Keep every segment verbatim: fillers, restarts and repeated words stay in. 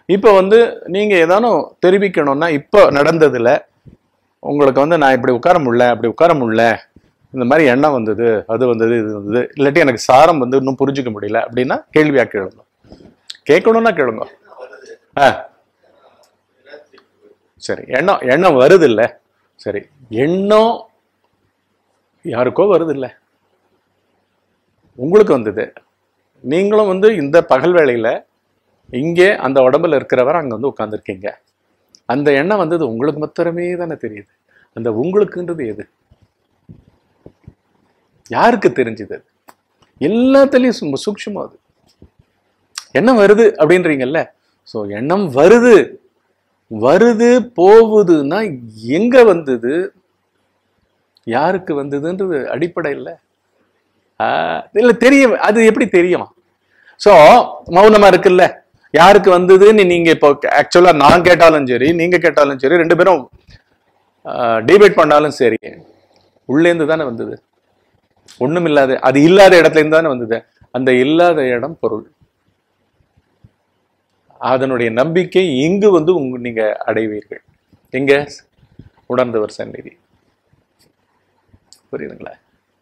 இப்போ வந்து நீங்க ஏதானும் தெரிவிக்கணும்னா இப்போ நடந்ததுல உங்களுக்கு வந்து நான் இப்படி உட்கார முடியல அப்படி உட்கார முடியல இந்த மாதிரி எண்ணம் வந்தது அது வந்தது இது வந்தது இல்லாட்டி எனக்கு சாரம் வந்து இன்னும் புரிஞ்சுக்க முடியல அப்படின்னா கேள்வியா கேளுங்க. கேட்கணும்னா கேளுங்க. ஆ சரி, எண்ணம் எண்ணம் வருது இல்ல, சரி எண்ணம் யாருக்கோ வருது இல்ல, உங்களுக்கு வந்தது. நீங்களும் வந்து இந்த பகல் வேளையில இங்கே அந்த உடம்புல இருக்கிறவர் அங்க வந்து உட்கார்ந்துருக்கீங்க. அந்த எண்ணம் வந்தது உங்களுக்கு மாத்திரமே தானே தெரியுது. அந்த உங்களுக்குன்றது எது? யாருக்கு தெரிஞ்சது? எல்லாத்துலயும் சூக்ஷ்மம் அது. எண்ணம் வருது அப்படின்றீங்கல்ல, ஸோ எண்ணம் வருது வருது போகுதுன்னா எங்க வந்தது, யாருக்கு வந்ததுன்றது அடிப்படை இல்லை. இல்ல தெரியும், அது எப்படி தெரியும்? சோ மௌனமா இருக்குல்ல, யாருக்கு வந்ததுன்னு நீங்க இப்போ ஆக்சுவலா நான் கேட்டாலும் சரி நீங்க கேட்டாலும் சரி ரெண்டு பேரும் டிபேட் பண்ணாலும் சரி உள்ளேந்து தானே வந்தது. ஒண்ணும் இல்லாத, அது இல்லாத இடத்துல இருந்து தானே வந்தது. அந்த இல்லாத இடம் பொருள். அதனுடைய நம்பிக்கை இங்கு வந்து உங்க நீங்க அடைவீர்கள். எங்க? உணர்ந்தவர் சந்நிதி. புரியுதுங்களா?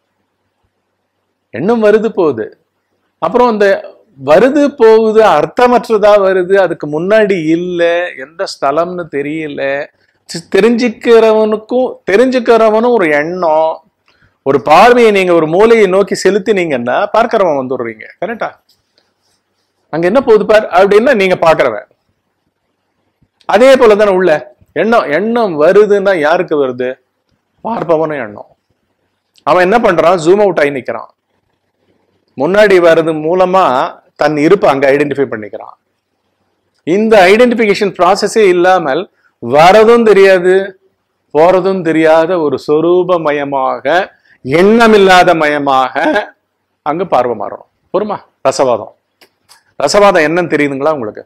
எண்ணம் வருது போகுது, அப்புறம் அந்த வருது போகுது அர்த்தமற்றதா வருது, அதுக்கு முன்னாடி இல்லை, எந்த ஸ்தலம்னு தெரியல. தெரிஞ்சுக்கிறவனுக்கும் தெரிஞ்சுக்கிறவனும் ஒரு எண்ணம், ஒரு பார்வையை நீங்க ஒரு மூலையை நோக்கி செலுத்தினீங்கன்னா பார்க்கிறவன் வந்துடுறீங்க. கரெக்டா? அங்க என்ன போகுது பார் அப்படின்னா நீங்க பாக்குறவன். அதே போலதானே உள்ள எண்ணம் எண்ணம் வருதுன்னா யாருக்கு வருது? பார்ப்பவனும் எண்ணம். அவன் என்ன பண்றான்? ஜூம் அவுட் ஆகி நிக்கிறான். முன்னாடி வர்றது மூலமா தன் இருப்பை அங்க ஐடென்டிஃபை பண்ணிக்கிறான். இந்த ஐடென்டிபிகேஷன் ப்ராசஸே இல்லாமல் வரதும் தெரியாது போறதும் தெரியாத ஒரு சொரூபமயமாக எண்ணமில்லாத மயமாக அங்க பார்வை மாறணும். பொறுமா? ரசவாதம். ரசவாதம் என்னன்னு தெரியுதுங்களா உங்களுக்கு?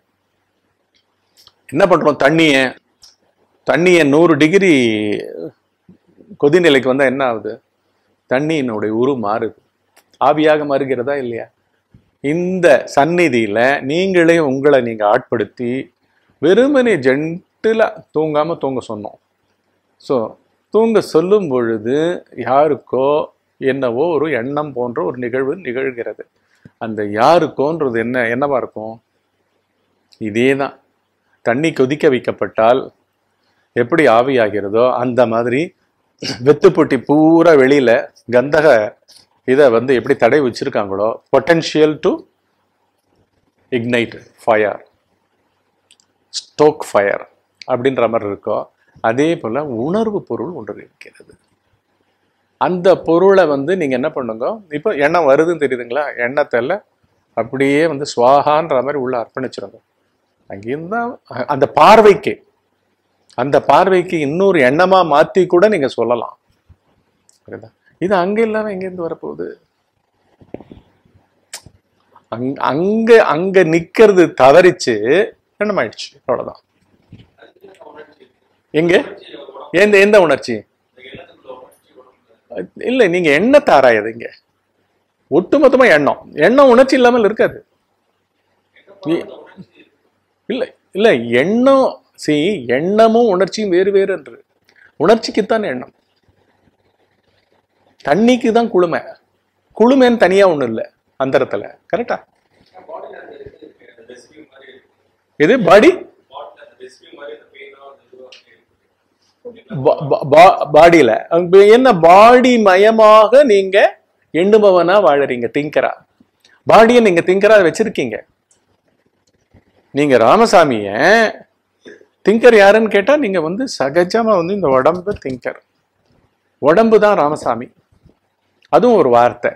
என்ன பண்றோம்? தண்ணிய தண்ணிய நூறு டிகிரி கொதிநிலைக்கு வந்தா என்ன ஆகுது? தண்ணியினுடைய உரு மாறுது, ஆவியாக மாறுகிறதா இல்லையா? இந்த சந்நிதியில நீங்களே உங்களை நீங்க ஆட்படுத்தி வெறுமனே ஜென்டிலா தூங்காம தூங்க சொன்னோம். ஸோ தூங்க சொல்லும் பொழுது யாருக்கோ என்னவோ ஒரு எண்ணம் போன்ற ஒரு நிகழ்வு நிகழ்கிறது. அந்த யாருக்கோன்றது என்ன என்னவா இருக்கும்? இதே தான். தண்ணி கொதிக்க வைக்கப்பட்டால் எப்படி ஆவியாகிறதோ அந்த மாதிரி வெத்துப்பொட்டி பூரா வெளியில கந்தக இதை வந்து எப்படி தடை வச்சிருக்காங்களோ, potential to ignite fire, stoke fire அப்படின்ற மாதிரி இருக்கோ, அதே போல உணர்வு பொருள் ஒன்று இருக்கிறது. அந்த பொருளை வந்து நீங்க என்ன பண்ணுங்க, இப்போ எண்ணம் வருதுன்னு தெரியுதுங்களா? எண்ணத்தில் அப்படியே வந்து சுவாகான்ற மாதிரி உள்ள அர்ப்பணிச்சிருங்க. அங்கிருந்தா அந்த பார்வைக்கு அந்த பார்வைக்கு இன்னொரு எண்ணமா மாத்தி கூட நீங்க சொல்லலாம். புரியுதா? இது அங்க இல்லாம எங்கேருந்து வரப்போகுது? அங்க அங்க அங்க நிக்கிறது தவறிச்சு எண்ணமாயிடுச்சு, அவ்வளவுதான். எங்க எந்த எந்த உணர்ச்சி? இல்ல, நீங்க எண்ணத்தை ஆராயதுங்க. ஒட்டுமொத்தமா எண்ணம் எண்ணம் உணர்ச்சி இல்லாமல் இருக்காது. இல்ல இல்ல எண்ணம் சி எண்ணமும் உணர்ச்சியும் வேறு வேறு என்று. உணர்ச்சிக்குத்தான் எண்ணம். தண்ணிக்கு தான் குளுமை. குளுமைன்னு தனியா ஒண்ணு இல்லை அந்தரத்துல. கரெக்டா? இது பாடி பாடியில என்ன பாடி மயமாக நீங்க எண்ணுபவனா வாழறீங்க, திங்கரா. பாடியை நீங்க திங்கரா வச்சிருக்கீங்க. நீங்க ராமசாமிய திங்கர் யாருன்னு கேட்டா நீங்க வந்து சகஜமா வந்து இந்த உடம்பு திங்கர், உடம்பு தான் ராமசாமி. அதுவும் ஒரு வார்த்தை.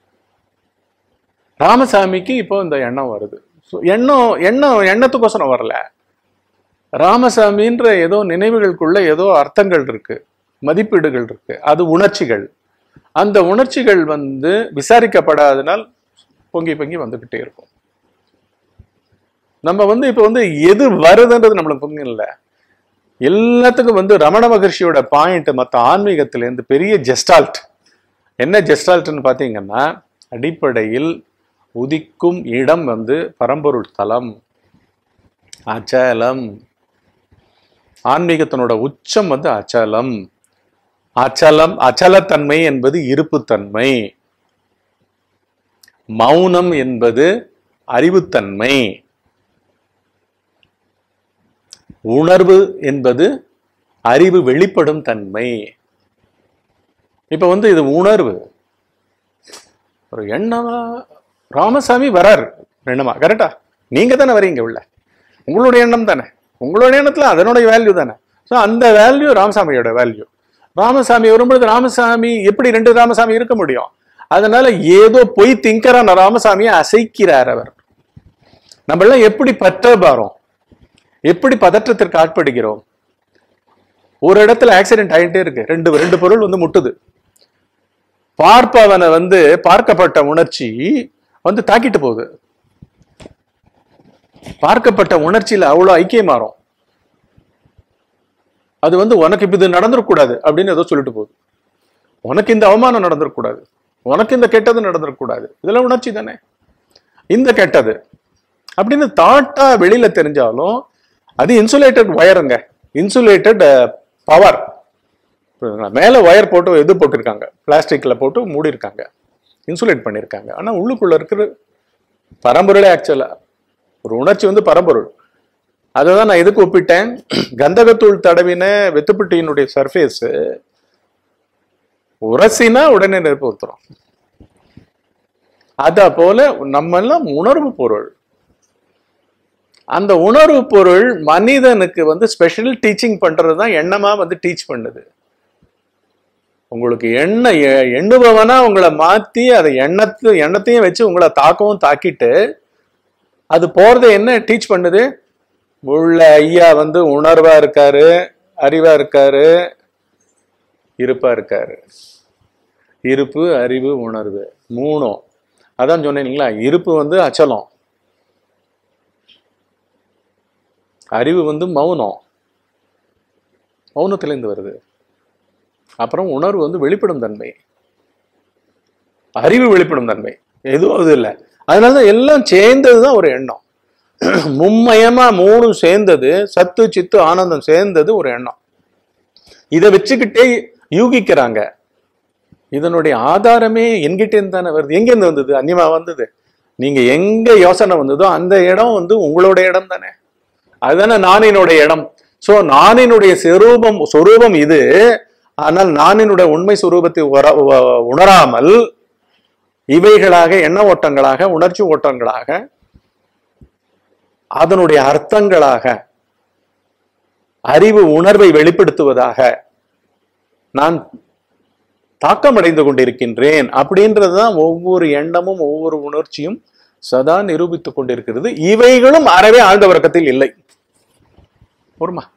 ராமசாமிக்கு இப்போ இந்த எண்ணம் வருது. எண்ணம் எண்ணம் எண்ணத்துக்கோசரம் வரல. ராமசாமின்ற ஏதோ நினைவுகளுக்குள்ள ஏதோ அர்த்தங்கள் இருக்கு, மதிப்பீடுகள் இருக்கு. அது உணர்ச்சிகள். அந்த உணர்ச்சிகள் வந்து விசாரிக்கப்படாதனால் பொங்கி பொங்கி வந்துகிட்டே இருக்கும். நம்ம வந்து இப்ப வந்து எது வருதுன்றது நம்மளுக்கு பொங்கி இல்லை. எல்லாத்துக்கும் வந்து ரமண மகர்ஷியோட பாயிண்ட் மற்ற ஆன்மீகத்துல இருந்து பெரிய ஜெஸ்டால்ட். என்ன ஜெஸ்டால்ட்னு பாத்தீங்கன்னா, அடிப்படையில் உதிக்கும் இடம் வந்து பரம்பொருள் தலம். அச்சலம். ஆன்மீகத்தினோட உச்சம் வந்து அச்சலம். அச்சலம், அச்சலத்தன்மை என்பது இருப்புத்தன்மை. மௌனம் என்பது அறிவுத்தன்மை. உணர்வு என்பது அறிவு வெளிப்படும் தன்மை. இப்ப வந்து இது உணர்வு. ஒரு எண்ணமா ராமசாமி வரார் எண்ணமா, கரெக்டா? நீங்க தானே வரீங்க உள்ள, உங்களுடைய எண்ணம் தானே, உங்களுடைய எண்ணத்துல அதனுடைய வேல்யூ தானே. ஸோ அந்த வேல்யூ ராமசாமியோட வேல்யூ. ராமசாமி வரும்பொழுது ராமசாமி எப்படி ரெண்டு ராமசாமி இருக்க முடியும்? அதனால ஏதோ பொய் திங்கரான ராமசாமியை அசைக்கிறார் அவர். நம்ம எல்லாம் எப்படி பற்றபாரோம், எப்படி பதற்றத்திற்கு ஆட்படுகிறோம். ஒரு இடத்துல ஆக்சிடென்ட் ஆகிட்டே இருக்கு, ரெண்டு ரெண்டு பொருள் வந்து முட்டுது. பார்ப்பவனை வந்து பார்க்கப்பட்ட உணர்ச்சி வந்து தாக்கிட்டு போகுது. பார்க்கப்பட்ட உணர்ச்சியில அவ்வளவு ஐக்கியம் மாறும். அது வந்து உனக்கு இப்ப இது நடந்துடக்கூடாது அப்படின்னு ஏதோ சொல்லிட்டு போகுது. உனக்கு இந்த அவமானம் நடந்துடக்கூடாது, உனக்கு இந்த கெட்டது நடந்துடக்கூடாது, இதெல்லாம் உணர்ச்சி தானே. இந்த கெட்டது அப்படின்னு தாட்டா வெளியில தெரிஞ்சாலும் அது இன்சுலேட்டட் வயருங்க, இன்சுலேட்டட் பவர். மேல ஒயர் போட்டு எது போட்டிருக்காங்க, பிளாஸ்டிக்ல போட்டு மூடி இருக்காங்க, இன்சுலேட் பண்ணியிருக்காங்க. ஆனா உள்ளுக்குள்ள இருக்கிற பரம்பொருளே ஆக்சுவலா ஒரு உணர்ச்சி வந்து பரம்பொருள். அதான் நான் எதுக்கு ஒப்பிட்டேன், கந்தகத்தூள் தடவின வெத்துப்பட்டியினுடைய சர்ஃபேஸ் உரசினா உடனே நெருப்பு ஊத்துறோம். அத போல நம்ம எல்லாம் உணர்வு பொருள். அந்த உணர்வு பொருள் மனிதனுக்கு வந்து ஸ்பெஷல் டீச்சிங் பண்றதுதான் எண்ணமா வந்து டீச் பண்ணுது. உங்களுக்கு எண்ண எண்ணுபவனா உங்களை மாத்தி அதை எண்ணத்து எண்ணத்தையும் வச்சு உங்களை தாக்கவும் தாக்கிட்டு அது போறதை என்ன டீச் பண்ணுது? உள்ள ஐயா வந்து உணர்வா இருக்காரு, அறிவா இருக்காரு, இருப்பா இருக்காரு. இருப்பு, அறிவு, உணர்வு மூணும். அதான் சொன்னீங்களா, இருப்பு வந்து அச்சலம், அறிவு வந்து மௌனம், மௌனத்திலிருந்து வருது. அப்புறம் உணர்வு வந்து வெளிப்படும் தன்மை, அறிவு வெளிப்படும் தன்மை, எதுவும் அது இல்லை. அதனாலதான் எல்லாம் சேர்ந்ததுதான் ஒரு எண்ணம். மும்மயமா மூணு சேர்ந்தது, சத்து சித்து ஆனந்தம் சேர்ந்தது ஒரு எண்ணம். இதை வச்சுக்கிட்டே யூகிக்கிறாங்க. இதனுடைய ஆதாரமே என்கிட்டேருந்து தானே வருது. எங்கேருந்து வந்தது? அந்நியமா வந்தது. நீங்க எங்க யோசனை வந்ததோ அந்த இடம் வந்து உங்களோட இடம் தானே. அதுதானே நானினுடைய இடம். சோ நானினுடைய சொரூபம் சொரூபம் இது. ஆனால் நானினுடைய உண்மை சொரூபத்தை உணராமல் இவைகளாக எண்ண ஓட்டங்களாக உணர்ச்சி ஓட்டங்களாக அதனுடைய அர்த்தங்களாக அறிவு உணர்வை வெளிப்படுத்துவதாக நான் தாக்கமடைந்து கொண்டிருக்கின்றேன். அப்படின்றதுதான் ஒவ்வொரு எண்ணமும் ஒவ்வொரு உணர்ச்சியும் சதா நிரூபித்துக் கொண்டிருக்கிறது. இவைகளும் அறவே ஆழ்ந்த வர்க்கத்தில் இல்லை. ஒருமா